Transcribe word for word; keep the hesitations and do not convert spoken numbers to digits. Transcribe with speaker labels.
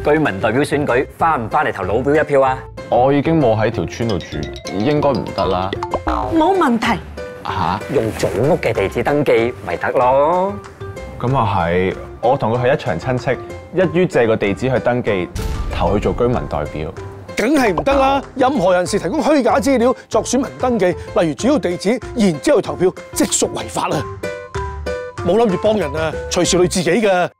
Speaker 1: 居民代表選舉翻唔翻嚟投老表一票啊？
Speaker 2: 我已經冇喺條村度住，應該唔得啦。
Speaker 3: 冇問題。
Speaker 2: 嚇？
Speaker 1: 用祖屋嘅地址登記咪得咯？
Speaker 2: 咁啊係，我同佢係一場親戚，一於借個地址去登記，投去做居民代表。
Speaker 4: 梗係唔得啦！任何人士提供虛假資料作選民登記，例如主要地址，然之後投票，即屬違法啊！冇諗住幫人啊，隨時累自己㗎。